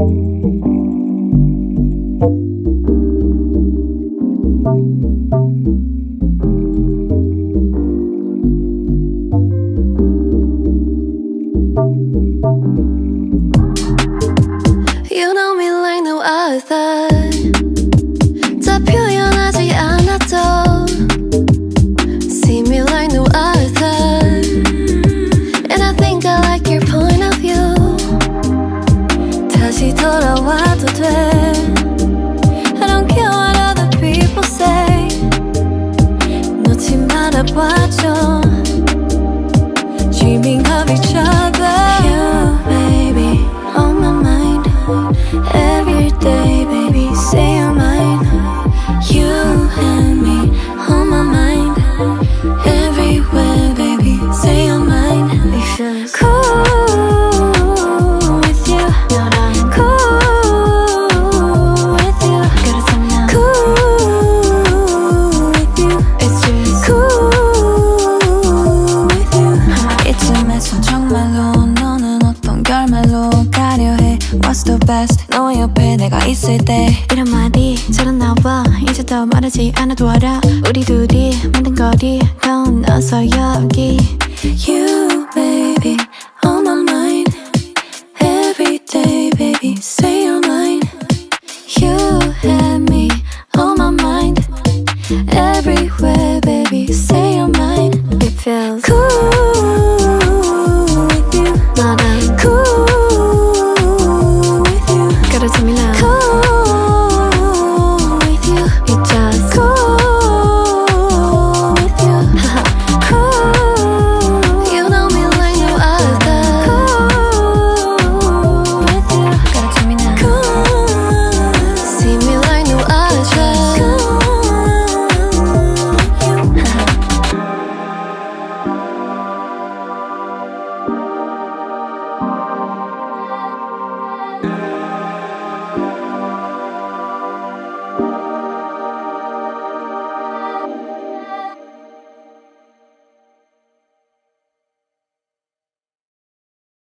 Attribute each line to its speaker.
Speaker 1: You know me like no other. 다 표현하지 않아도 See me like no other. And I think I like your point of view. 다시 돌아와도 돼. I don't care what other people say. 놓지 말아봐줘. Dreaming of each other. You baby on my mind. Every day baby say you're mine. You and me on my mind. Everywhere baby say you're mine. It feels cool with you. Cool with you. Cool with you. It's just cool with you. 이쯤에서 정말로 너는 어떤 결말로 가려 해. What's the best? 너의 옆에 내가 있을 때 이런 말이 잘 나와. 이제 더 말하지 않아도 알아. 우리 둘이 만든 거리 더 넣어서 여기. You baby on my mind. Every day baby say you're